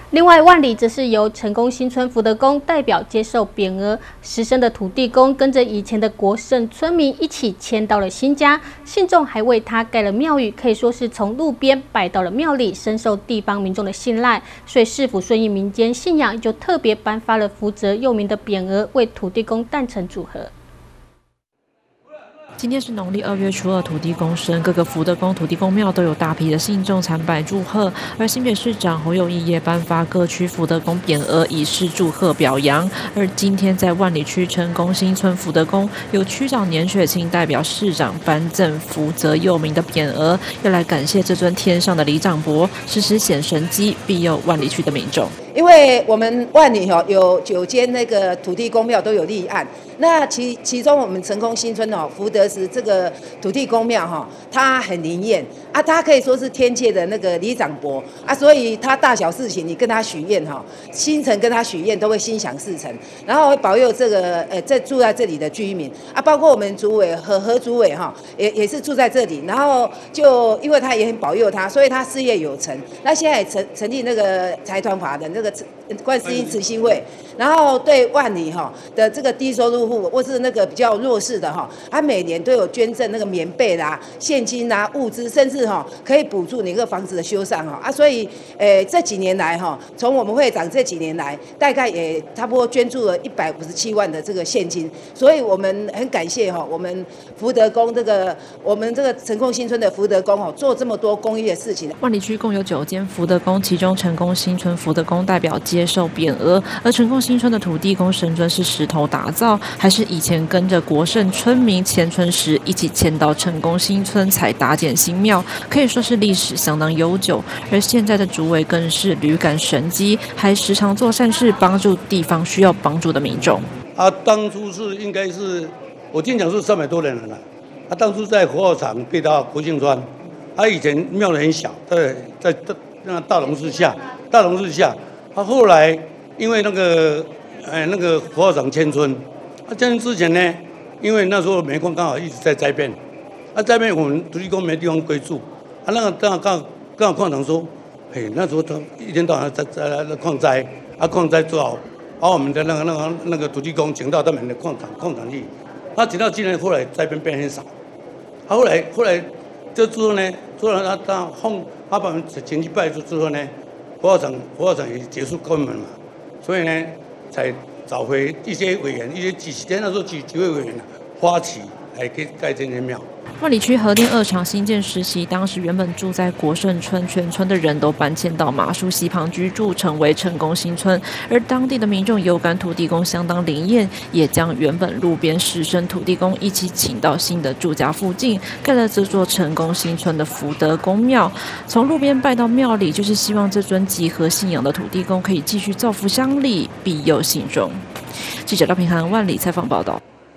另外，万里则是由成功新村福德宫代表接受匾额，实生的土地公跟着以前的国盛村民一起迁到了新家，信众还为他盖了庙宇，可以说是从路边拜到了庙里，深受地方民众的信赖。所以市府顺应民间信仰，就特别颁发了福泽佑民的匾额，为土地公诞辰祝贺。 今天是农历2月初2，土地公生，各个福德宫、土地公庙都有大批的信众参拜祝贺。而新北市长侯友宜也颁发各区福德宫匾额，以示祝贺表扬。而今天在万里区成功新村福德宫，有区长年雪清代表市长颁赠福泽佑民的匾额，要来感谢这尊天上的李长伯，时时显神机，庇佑万里区的民众。 因为我们万里有9间那个土地公庙都有立案，那其中我们成功新村福德祠这个土地公庙它很灵验啊，它可以说是天界的那个李长伯啊，所以他大小事情你跟他许愿新城跟他许愿都会心想事成，然后会保佑这个住在这里的居民啊，包括我们主委何主委也是住在这里，然后就因为他也很保佑他，所以他事业有成。那现在也成立那个财团法人那个观世音慈心会，然后对万里的这个低收入户或是那个比较弱势的他每年都有捐赠那个棉被啦、现金啦、物资，甚至可以补助你个房子的修缮啊，所以这几年来从我们会长这几年来，大概也差不多捐助了157万的这个现金，所以我们很感谢我们福德宫我们这个成功新村的福德宫做这么多公益的事情。 万里区共有9间福德宫，其中成功新村福德宫代表接受匾额，而成功新村的土地公神尊是石头打造，还是以前跟着国盛村民迁村时一起迁到成功新村才搭建新庙，可以说是历史相当悠久。而现在的主委更是屡感神机，还时常做善事，帮助地方需要帮助的民众。 当初是应该是我听讲是300多人了。当初在火药厂被到国庆庄，以前庙的很小，在那大龙寺下，后来因为那个火药厂迁村，迁村之前呢，因为那时候煤矿刚好一直在灾变，灾变我们土地公没地方归住，那个刚好矿场说，那时候他一天到晚在矿灾，矿灾做好，把我们的那个土地公请到他们的矿场去，请到今年后来灾变变很少，后来这之后呢，做了他把我们请去拜之后呢，火药厂也结束关门嘛，所以呢，才找回一些委员，几天那时候几位委员发起来盖这间庙。 万里区核电2厂新建时期，当时原本住在国盛村，全村的人都搬迁到马术溪旁居住，成为成功新村。而当地的民众有感土地公相当灵验，也将原本路边石生土地公一起请到新的住家附近，盖了这座成功新村的福德公庙。从路边拜到庙里，就是希望这尊集合信仰的土地公可以继续造福乡里，庇佑信众。记者廖平涵万里采访报道。